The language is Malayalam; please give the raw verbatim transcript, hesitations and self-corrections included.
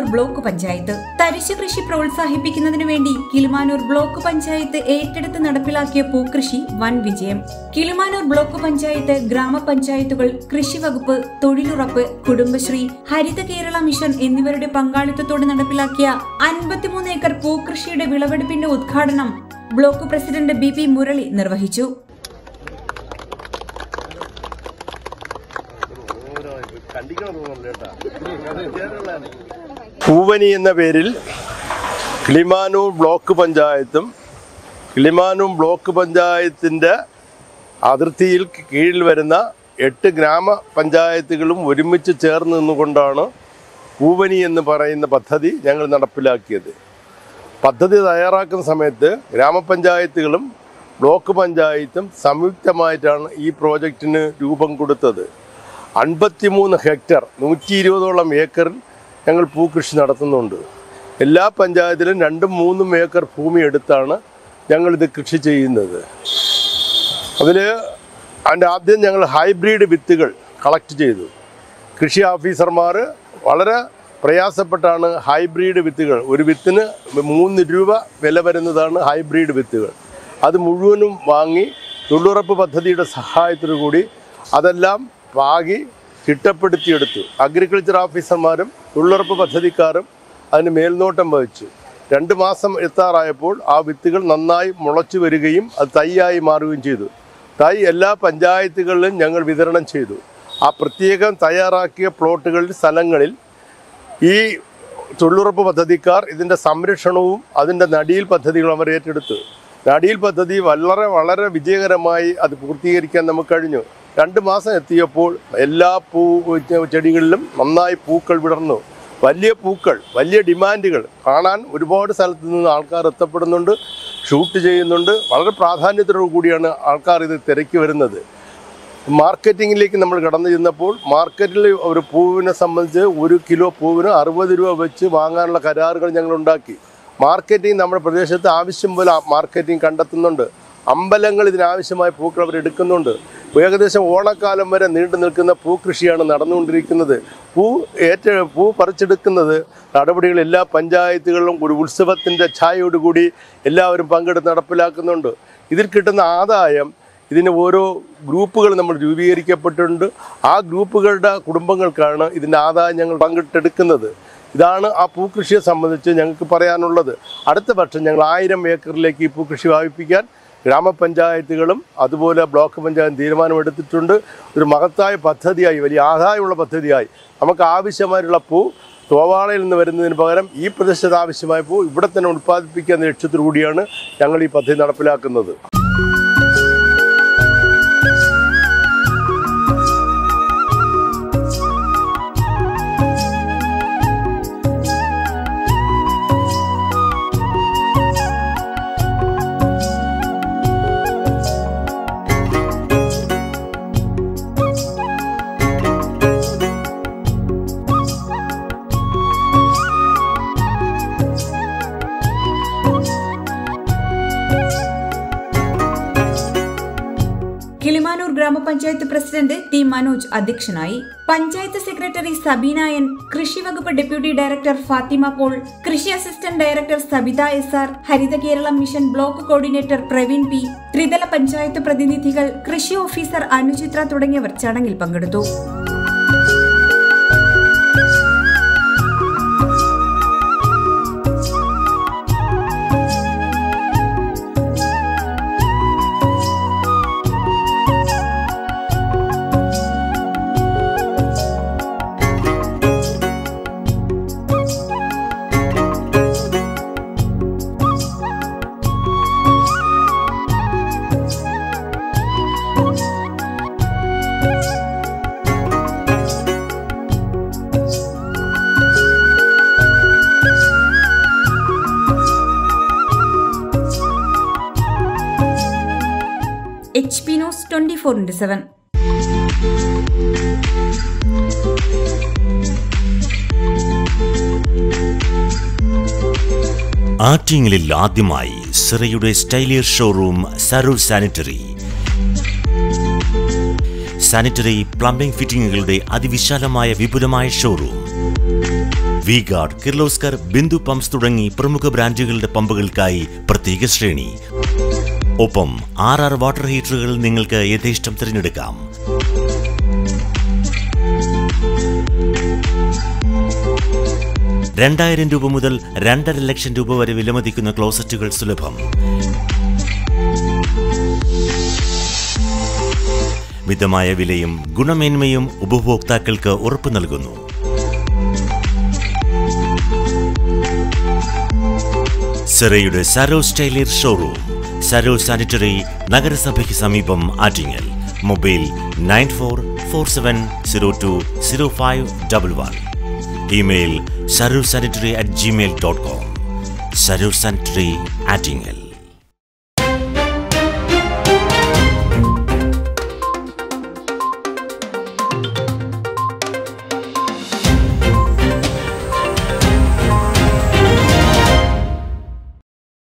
ബ്ലോക്ക് പഞ്ചായത്ത്. തരിശു കൃഷി പ്രോത്സാഹിപ്പിക്കുന്നതിനു വേണ്ടി കിളിമാനൂർ ബ്ലോക്ക് പഞ്ചായത്ത് ഏറ്റെടുത്ത് നടപ്പിലാക്കിയ പൂക്കൃഷി വൻ വിജയം. കിളിമാനൂർ ബ്ലോക്ക് പഞ്ചായത്ത്, ഗ്രാമപഞ്ചായത്തുകൾ, കൃഷി വകുപ്പ്, തൊഴിലുറപ്പ്, കുടുംബശ്രീ, ഹരിത കേരള മിഷൻ എന്നിവരുടെ പങ്കാളിത്തത്തോടെ നടപ്പിലാക്കിയ അൻപത്തിമൂന്ന് ഏക്കർ പൂക്കൃഷിയുടെ വിളവെടുപ്പിന്റെ ഉദ്ഘാടനം block president B P Murali നിർവഹിച്ചു. പൂവനി എന്ന പേരിൽ കിളിമാനൂർ ബ്ലോക്ക് പഞ്ചായത്തും കിളിമാനൂർ ബ്ലോക്ക് പഞ്ചായത്തിൻ്റെ അതിർത്തിയിൽ കീഴിൽ വരുന്ന എട്ട് ഗ്രാമപഞ്ചായത്തുകളും ഒരുമിച്ച് ചേർന്ന് നിന്നുകൊണ്ടാണ് പൂവനി എന്ന് പറയുന്ന പദ്ധതി ഞങ്ങൾ നടപ്പിലാക്കിയത്. പദ്ധതി തയ്യാറാക്കുന്ന സമയത്ത് ഗ്രാമപഞ്ചായത്തുകളും ബ്ലോക്ക് പഞ്ചായത്തും സംയുക്തമായിട്ടാണ് ഈ പ്രോജക്റ്റിന് രൂപം കൊടുത്തത്. അൻപത്തിമൂന്ന് ഹെക്ടർ നൂറ്റി ഇരുപതോളം ഏക്കറിൽ ഞങ്ങൾ പൂക്കൃഷി നടത്തുന്നുണ്ട്. എല്ലാ പഞ്ചായത്തിലും രണ്ടും മൂന്നും ഏക്കർ ഭൂമി എടുത്താണ് ഞങ്ങളിത് കൃഷി ചെയ്യുന്നത്. അതിൽ അതിൻ്റെ ആദ്യം ഞങ്ങൾ ഹൈബ്രിഡ് വിത്തുകൾ കളക്ട് ചെയ്തു. കൃഷി ഓഫീസർമാർ വളരെ പ്രയാസപ്പെട്ടാണ് ഹൈബ്രിഡ് വിത്തുകൾ, ഒരു വിത്തിന് മൂന്ന് രൂപ വില വരുന്നതാണ് ഹൈബ്രിഡ് വിത്തുകൾ. അത് മുഴുവനും വാങ്ങി തൊഴിലുറപ്പ് പദ്ധതിയുടെ സഹായത്തോടു കൂടി അതെല്ലാം പാകി ചിട്ടപ്പെടുത്തിയെടുത്തു. അഗ്രികൾച്ചർ ഓഫീസർമാരും തൊഴിലുറപ്പ് പദ്ധതിക്കാരും അതിന് മേൽനോട്ടം വഹിച്ചു. രണ്ട് മാസം എത്താറായപ്പോൾ ആ വിത്തുകൾ നന്നായി മുളച്ചു വരികയും അത് തൈയായി മാറുകയും ചെയ്തു. തൈ എല്ലാ പഞ്ചായത്തുകളിലും ഞങ്ങൾ വിതരണം ചെയ്തു. ആ പ്രത്യേകം തയ്യാറാക്കിയ പ്ലോട്ടുകളിൽ, സ്ഥലങ്ങളിൽ ഈ തൊഴിലുറപ്പ് പദ്ധതിക്കാർ ഇതിൻ്റെ സംരക്ഷണവും അതിൻ്റെ നടീൽ പദ്ധതികളും അവർ ഏറ്റെടുത്തു. നടീൽ പദ്ധതി വളരെ വളരെ വിജയകരമായി അത് പൂർത്തീകരിക്കാൻ നമുക്ക് കഴിഞ്ഞു. രണ്ട് മാസം എത്തിയപ്പോൾ എല്ലാ പൂ ചെടികളിലും നന്നായി പൂക്കൾ വിടർന്നു. വലിയ പൂക്കൾ, വലിയ ഡിമാൻഡുകൾ കാണാൻ ഒരുപാട് സ്ഥലത്ത് നിന്ന് ആൾക്കാർ എത്തപ്പെടുന്നുണ്ട്, ഷൂട്ട് ചെയ്യുന്നുണ്ട്. വളരെ പ്രാധാന്യത്തോടു കൂടിയാണ് ആൾക്കാർ ഇത് തിരക്കി വരുന്നത്. മാർക്കറ്റിങ്ങിലേക്ക് നമ്മൾ കടന്നു ചെന്നപ്പോൾ മാർക്കറ്റിൽ ഒരു പൂവിനെ സംബന്ധിച്ച് ഒരു കിലോ പൂവിന് അറുപത് രൂപ വെച്ച് വാങ്ങാനുള്ള കരാറുകൾ ഞങ്ങൾ ഉണ്ടാക്കി. മാർക്കറ്റിംഗ് നമ്മുടെ പ്രദേശത്ത് ആവശ്യം പോലെ മാർക്കറ്റിംഗ് കണ്ടെത്തുന്നുണ്ട്. അമ്പലങ്ങൾ ഇതിനാവശ്യമായ പൂക്കൾ അവർ എടുക്കുന്നുണ്ട്. ഏകദേശം ഓണക്കാലം വരെ നീണ്ടു നിൽക്കുന്ന പൂക്കൃഷിയാണ് നടന്നുകൊണ്ടിരിക്കുന്നത്. പൂ ഏറ്റ പൂ പറിച്ചെടുക്കുന്നത് നടപടികൾ എല്ലാ പഞ്ചായത്തുകളിലും ഒരു ഉത്സവത്തിൻ്റെ ഛായയോടുകൂടി എല്ലാവരും പങ്കെടുത്ത് നടപ്പിലാക്കുന്നുണ്ട്. ഇതിൽ കിട്ടുന്ന ആദായം, ഇതിന് ഓരോ ഗ്രൂപ്പുകൾ നമ്മൾ രൂപീകരിക്കപ്പെട്ടിട്ടുണ്ട്. ആ ഗ്രൂപ്പുകളുടെ കുടുംബങ്ങൾക്കാണ് ഇതിൻ്റെ ആദായം ഞങ്ങൾ പങ്കിട്ടെടുക്കുന്നത്. ഇതാണ് ആ പൂക്കൃഷിയെ സംബന്ധിച്ച് ഞങ്ങൾക്ക് പറയാനുള്ളത്. അടുത്ത വർഷം ഞങ്ങൾ ആയിരം ഏക്കറിലേക്ക് ഈ പൂക്കൃഷി വ്യാപിപ്പിക്കാൻ ഗ്രാമപഞ്ചായത്തുകളും അതുപോലെ ബ്ലോക്ക് പഞ്ചായത്ത് തീരുമാനമെടുത്തിട്ടുണ്ട്. ഒരു മഹത്തായ പദ്ധതിയായി, വലിയ ആദായമുള്ള പദ്ധതിയായി നമുക്ക് ആവശ്യമായിട്ടുള്ള പൂ തോവാളയിൽ നിന്ന് വരുന്നതിന് പകരം ഈ പ്രദേശത്ത് ആവശ്യമായ പൂ ഇവിടെ തന്നെ ഉൽപ്പാദിപ്പിക്കുക എന്ന ലക്ഷ്യത്തോടു കൂടിയാണ് ഞങ്ങൾ ഈ പദ്ധതി നടപ്പിലാക്കുന്നത്. കിളിമാനൂർ ഗ്രാമപഞ്ചായത്ത് പ്രസിഡന്റ് ടി മനോജ് അധ്യക്ഷനായി. പഞ്ചായത്ത് സെക്രട്ടറി സബീന എൻ, കൃഷി വകുപ്പ് ഡെപ്യൂട്ടി ഡയറക്ടർ ഫാത്തിമ പോൾ, കൃഷി assistant director Sabitha S R, Haritha Kerala mission block coordinator Praveen P, ത്രിതല പഞ്ചായത്ത് പ്രതിനിധികൾ, കൃഷി ഓഫീസർ അനുചിത്ര തുടങ്ങിയവർ ചടങ്ങിൽ പങ്കെടുത്തു. H P news twenty four into seven. ആറ്റിങ്ങലിൽ ആദ്യമായി സിറയുടെ സ്റ്റൈലിയർ ഷോറൂം സരൂർ സാനിറ്ററി. സാനിറ്ററി പ്ലംബിംഗ് ഫിറ്റിംഗുകളുടെ അതിവിശാലമായ വിപുലമായ ഷോറൂം. വി ഗാർഡ്, കിർലോസ്കർ, ബിന്ദു പമ്പ്സ് തുടങ്ങി പ്രമുഖ ബ്രാൻഡുകളുടെ പമ്പുകൾക്കായി പ്രത്യേക ശ്രേണി. ഒപ്പം ആർ ആർ വാട്ടർ ഹീറ്ററുകൾ നിങ്ങൾക്ക് യഥേഷ്ടം തിരഞ്ഞെടുക്കാം. രണ്ടായിരം രൂപ മുതൽ രണ്ടര ലക്ഷം രൂപ വരെ വിലമതിക്കുന്ന ക്ലോസറ്റുകൾ സുലഭം. മിതമായ വിലയും ഗുണമേന്മയും ഉപഭോക്താക്കൾക്ക് ഉറപ്പു നൽകുന്നു. സിറയുടെ സരോസ് ടൈലർ ഷോറൂം, സരോസ് സാനിറ്ററി, നഗരസഭയ്ക്ക് സമീപം, Attingal. Mobile nine four four seven zero two zero five double one. Email Saros sanitary at Gmail dot com. Saros sanitary, Attingal.